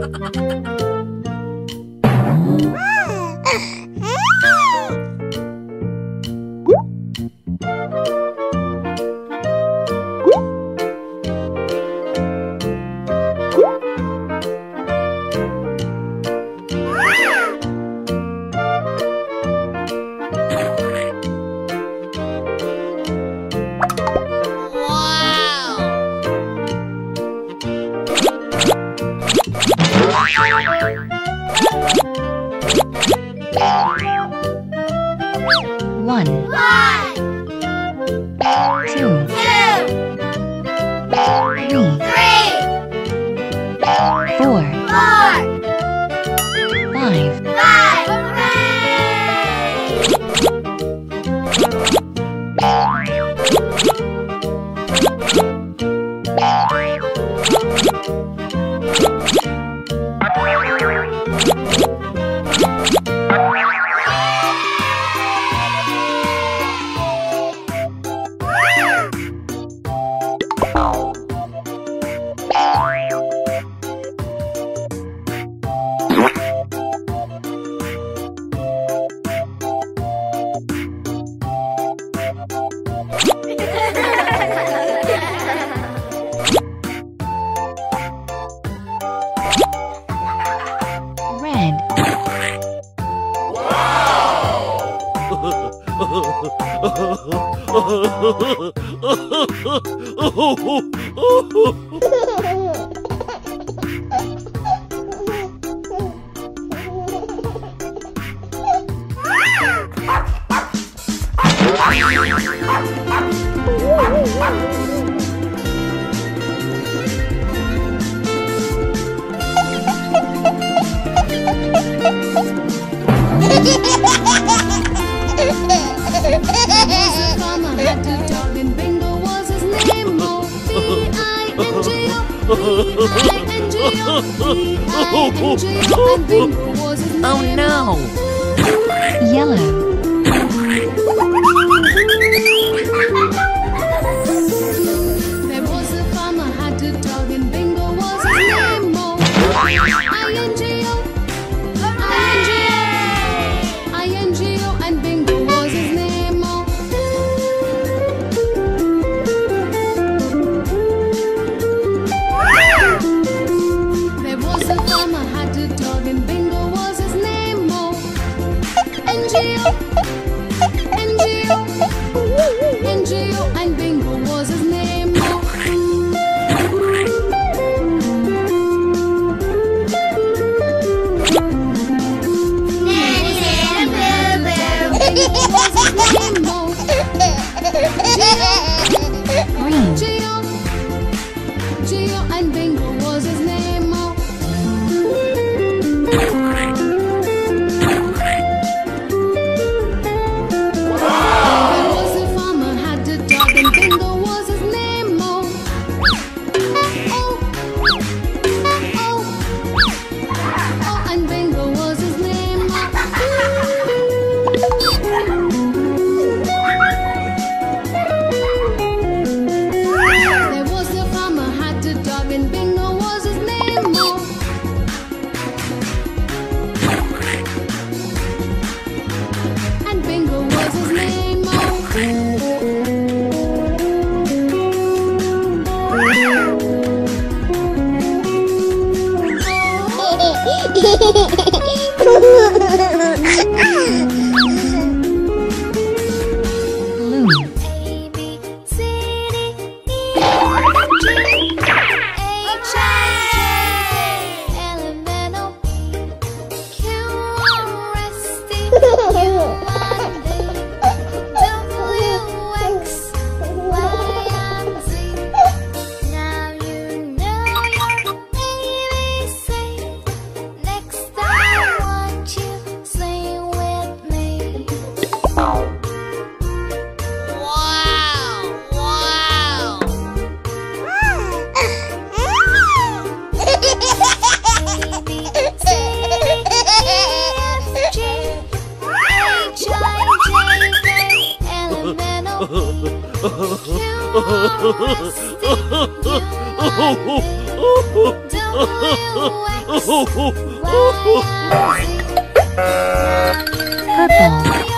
Oh no! Yellow. There was a farmer, had a dog, and Bingo was his name. I-N-G-O, I-N-G-O, I-N-G-O, and Bingo was his name. There was a farmer, had a dog, and Bingo was his name. N-G-O, N-G-O, N-G-O, and Bingo was his name. Green. Geo, Geo, and Bingo was his name. There was a farmer, had a dog, and Bingo was his name. Oh, oh, and Bingo was his name. There was a farmer, had a dog, and Bingo was his name. And Bingo was his name. Blue. A, B, C, D, E, F, G, H, I, J, L, M, N, O, P, Q, R, S, T, U, and V, W, X, Y, and Z. Now you know your ABC. Next I want you sing with me. Wow, wow. A, B, C, D, E, F, G, H, I, J, K, L, M, N, O, P, Q, R, S, T, U, and V, Purple.